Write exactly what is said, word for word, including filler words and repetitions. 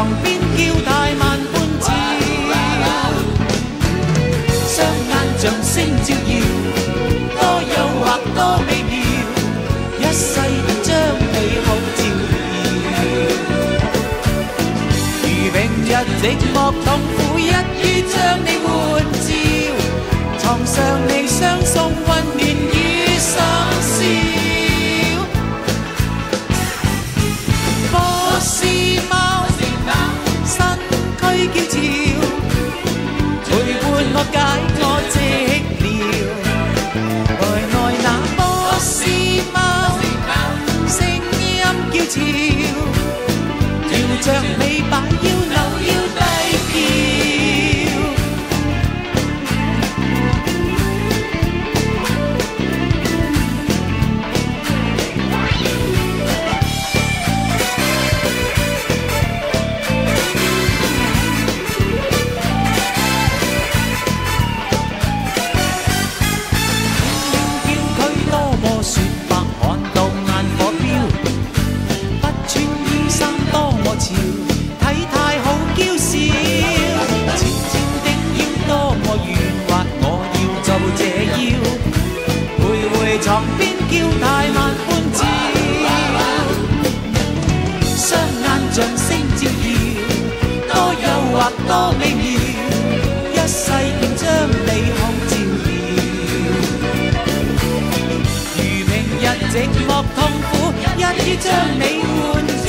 床邊叫太慢半照，雙眼像星照耀，多誘惑多美妙，一世便將你好照耀。如明日寂寞痛苦，一於將你換照，床上你相送溫暖與心笑。我是貓，身軀嬌俏，陪伴我解我寂寥。來來那波斯貓，聲音嬌俏，搖着尾擺腰扭腰低跳。床邊叫太慢半照，雙眼像星照耀，多誘惑多美妙，一世便將你好照耀。如明日寂寞痛苦，一於將你換。